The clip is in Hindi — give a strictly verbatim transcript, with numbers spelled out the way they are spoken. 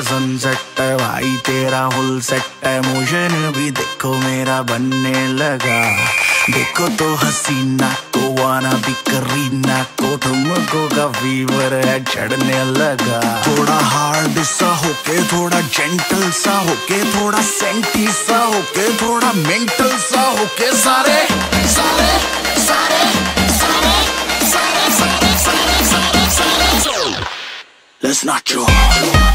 सनसेट है भाई, तेरा फुल सेट है। मोशन भी देखो मेरा बनने लगा, देखो तो हसीना को वाना भी करीना को, तुमको का फीवर है चढ़ने लगा। थोड़ा हार्ड सा होके, थोड़ा जेंटल सा होके, थोड़ा सेंटी सा होके, थोड़ा मेंटल सा होके, सारे सारे सारे सारे सारे सारे सारे सारे सारे Let's not draw